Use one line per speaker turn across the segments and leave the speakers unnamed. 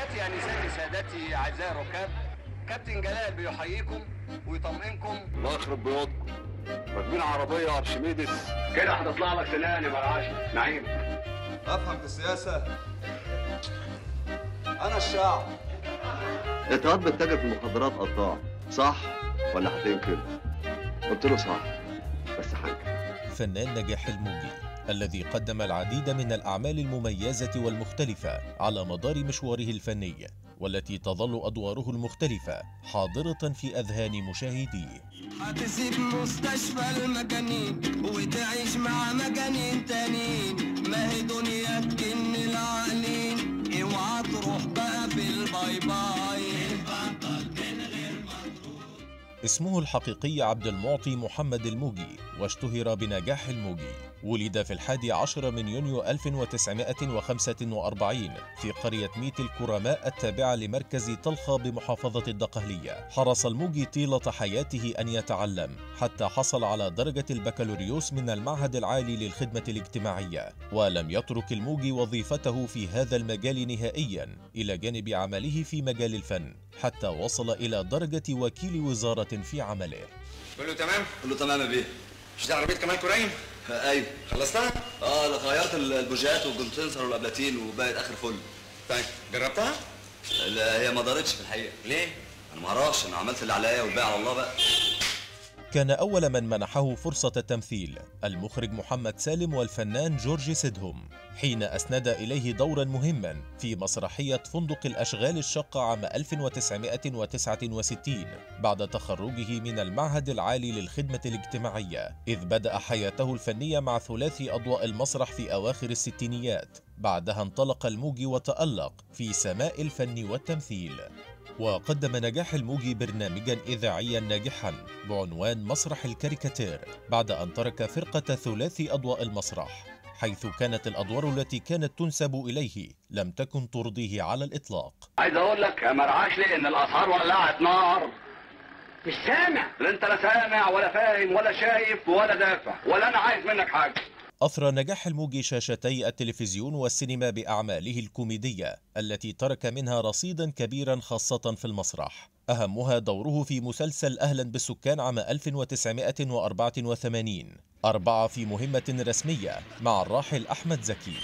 تحياتي انساتي سادتي اعزائي الركاب، كابتن جلال بيحييكم ويطمئنكم.
الله يخرب بيوتكم، راكبين عربيه ارشميدس
كده هتطلع لك سنان يا مرعاش نعيم.
افهم في السياسه، انا الشعب.
اتهاد بالتاجر في المخدرات قطاع، صح ولا هتنكر؟ قلت له صح بس هنكر.
فنان نجاح الموجي الذي قدم العديد من الأعمال المميزة والمختلفة على مدار مشواره الفني، والتي تظل أدواره المختلفة حاضرة في أذهان مشاهديه.
هتسيب مستشفى المجانين وتعيش مع مجانين تانيين، ما هي دنيا تكن العقلين، اوعى تروح بقى بالباي باي.
اسمه الحقيقي عبد المعطي محمد الموجي، واشتهر بنجاح الموجي. ولد في 11 من يونيو 1945 في قرية ميت الكرماء التابعة لمركز طلخة بمحافظة الدقهلية. حرص الموجي طيلة حياته أن يتعلم حتى حصل على درجة البكالوريوس من المعهد العالي للخدمة الاجتماعية، ولم يترك الموجي وظيفته في هذا المجال نهائيا إلى جانب عمله في مجال الفن، حتى وصل إلى درجة وكيل وزارة في عمله.
كله تمام؟
كله تمام يا بيه.
مش دي عربية كمان كريم؟
ايوه.
خلصتها؟
غيرت البوجات والجنسنسر والابلاتين وبقت اخر فل.
طيب جربتها؟
لا هي ما دارتش في الحقيقه.
ليه؟
انا ما اعرفش، انا عملت اللي عليا والباقي على الله بقى.
كان أول من منحه فرصة التمثيل المخرج محمد سالم والفنان جورج سيدهم، حين أسند إليه دورا مهما في مسرحية فندق الأشغال الشاقة عام 1969 بعد تخرجه من المعهد العالي للخدمة الاجتماعية، إذ بدأ حياته الفنية مع ثلاثي أضواء المسرح في أواخر الستينيات. بعدها انطلق الموجي وتألق في سماء الفن والتمثيل، وقدم نجاح الموجي برنامجا إذاعيا ناجحا بعنوان مسرح الكاريكاتير بعد أن ترك فرقة ثلاثي أضواء المسرح، حيث كانت الأدوار التي كانت تنسب إليه لم تكن ترضيه على الإطلاق.
عايز اقول لك يا مرعاش لي ان الاسعار ولعت نار. مش سامع؟ انت لا سامع ولا فاهم ولا شايف ولا دافع ولا انا عايز منك حاجه.
أثرى نجاح الموجي شاشتي التلفزيون والسينما بأعماله الكوميدية التي ترك منها رصيدا كبيرا خاصة في المسرح، أهمها دوره في مسلسل أهلا بالسكان عام 1984، 4 في مهمة رسمية مع الراحل أحمد زكي.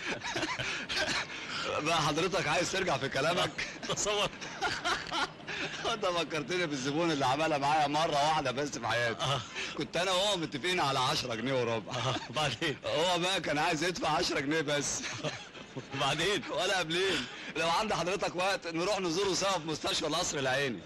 بقى حضرتك عايز ترجع في كلامك؟ تصور انت فكرتني بالزبون اللي عملها معايا مره واحده بس في حياتي. كنت انا وهو متفقين على 10 جنيه وربع.
بعدين
هو بقى كان عايز يدفع 10 جنيه بس.
وبعدين
ولا قبلين، لو عند حضرتك وقت نروح نزوره سوا في مستشفى القصر العيني.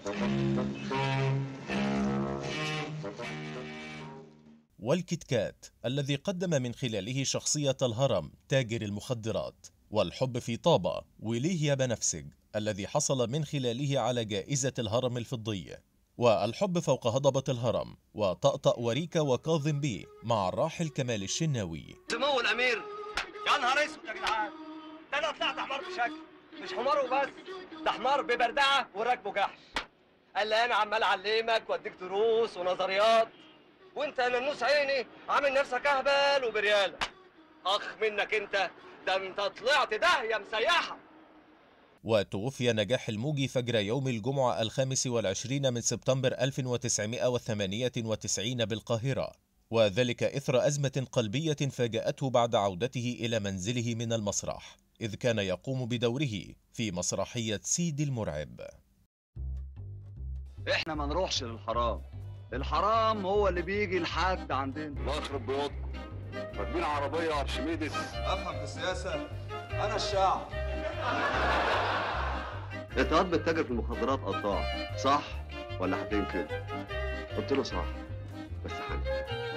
والكيت كات الذي قدم من خلاله شخصية الهرم تاجر المخدرات، والحب في طابة وليه يا بنفسج الذي حصل من خلاله على جائزة الهرم الفضية، والحب فوق هضبة الهرم وطقطق وريكا وكاظم بيه مع الراحل كمال الشناوي.
سمو الامير، يا نهار اسود يا جدعان، ده انا طلعت حمار بشكل، مش حمار وبس، ده حمار ببردعه وراكبه جحش. قال لي انا عمال اعلمك واديك دروس ونظريات، وانت يا ننوس عيني عامل نفسك اهبل وبرياله. اخ منك انت، ده انت طلعت داهيه مسيحه.
وتوفي نجاح الموجي فجر يوم الجمعة 25 من سبتمبر 1998 بالقاهرة، وذلك إثر أزمة قلبية فاجأته بعد عودته إلى منزله من المسرح، إذ كان يقوم بدوره في مسرحية سيدي المرعب.
احنا ما نروحش للحرام، الحرام هو اللي بيجي لحد عندنا.
الله يخرب بيوتكم، راكبين عربيه ارشميدس.
افهم في السياسه، انا الشعب.
اتهاد بالتاجر في المخدرات قطاع، صح ولا هتنكر؟ قلت له صح بس هنكر.